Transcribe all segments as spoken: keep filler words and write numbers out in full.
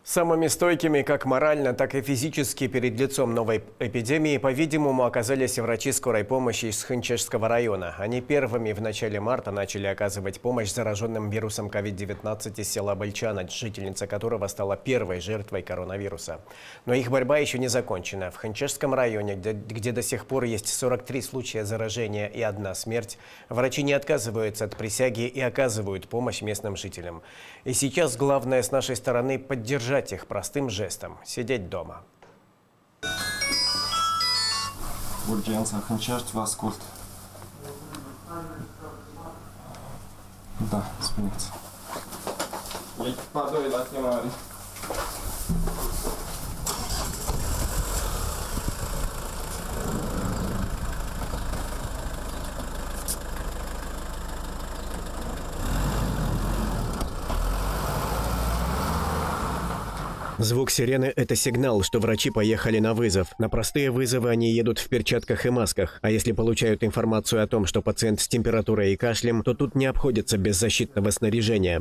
Самыми стойкими как морально, так и физически перед лицом новой эпидемии, по-видимому, оказались врачи скорой помощи из Хынчэжского района. Они первыми в начале марта начали оказывать помощь зараженным вирусом ковид девятнадцать из села Бальчана, жительница которого стала первой жертвой коронавируса. Но их борьба еще не закончена. В Хынчэжском районе, где, где до сих пор есть сорок три случая заражения и одна смерть, врачи не отказываются от присяги и оказывают помощь местным жителям. И сейчас главное с нашей стороны поддержать их простым жестом – сидеть дома. Urgența Hâncești, vă ascult. Da, spuneți. Echipa doi la chemare. Звук сирены – это сигнал, что врачи поехали на вызов. На простые вызовы они едут в перчатках и масках. А если получают информацию о том, что пациент с температурой и кашлем, то тут не обходится без защитного снаряжения.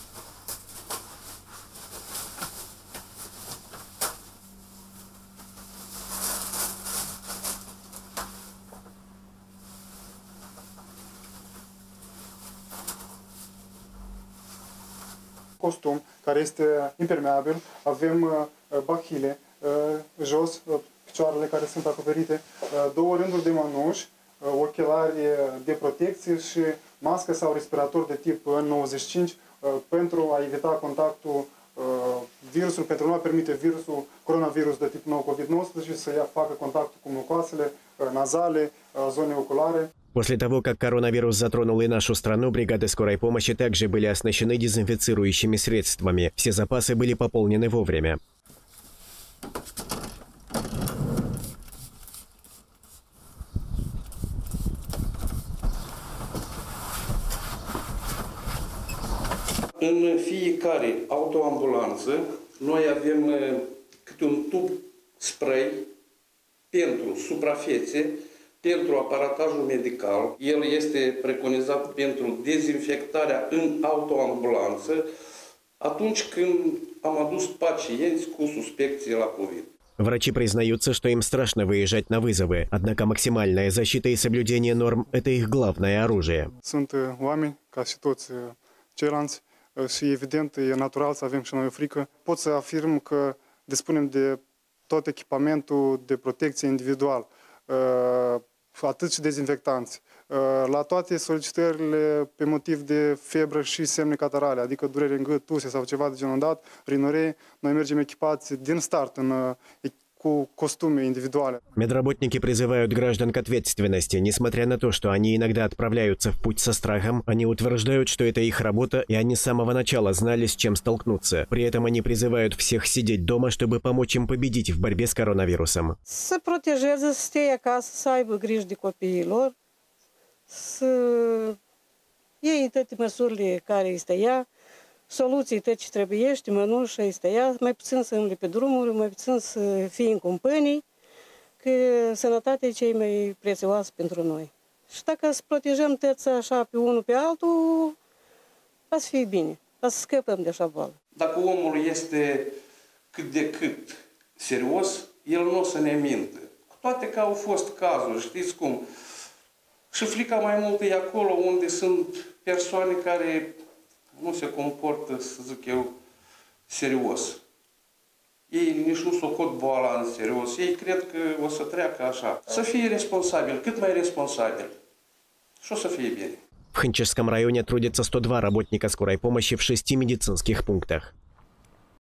Costum care este impermeabil, avem bachile jos, picioarele care sunt acoperite, două rânduri de mănuși, ochelari de protecție și mască sau respirator de tip N nouăzeci și cinci pentru a evita contactul virusul, pentru a nu permite virusul coronavirus de tip nou COVID nouăsprezece să ia, facă contactul cu mucoasele nazale, zone oculare. После того, как коронавирус затронул и нашу страну, бригады скорой помощи также были оснащены дезинфицирующими средствами. Все запасы были пополнены вовремя. În fiecare autoambulanță noi avem câte un tub spray pentru suprafețe, pentru aparatajul medical. El este preconizat pentru dezinfectarea în autoambulanță atunci când am adus pacienți cu suspecție la COVID. Врачи признаются, что им страшно выезжать на вызовы, однако максимальная защита и соблюдение норм – это их главное оружие. Sunt oameni ca și toți ceilalți și evident e natural să avem și noi o frică. Pot să afirm că dispunem de tot echipamentul de protecție individual, atât și dezinfectanți. La toate solicitările pe motiv de febră și semne catarale, adică durere în gât, tuse sau ceva de genul dat, rinoree, noi mergem echipați din start în, cu костюмы индивидуальные. Медработники призывают граждан к ответственности. Несмотря на то, что они иногда отправляются в путь со страхом, они утверждают, что это их работа, и они с самого начала знали, с чем столкнуться. При этом они призывают всех сидеть дома, чтобы помочь им победить в борьбе с коронавирусом. Să protejeze, să stea acasă, să aibă grijă de copiilor, să iei toate măsurile care este ea, soluții tot ce trebuie, mănușă este ea, mai puțin să îmble pe drumuri, mai puțin să fie în companii, că sănătatea e cea mai prețioasă pentru noi. Și dacă să protejăm toți așa pe unul pe altul, va să fie bine, va să scăpăm de așa boală. Dacă omul este cât de cât serios, el nu o să ne mintă. Cu toate că au fost cazuri, știți cum, și frica mai mult e acolo unde sunt persoane care nu se comportă, să zic eu, serios. Ei nici nu socot boala în serios. Ei cred că o să treacă așa. Să fie responsabil, cât mai responsabil. Și o să fie bine. В Хынчэжском районе трудится сто два работника скорой помощи в шести медицинских пунктах.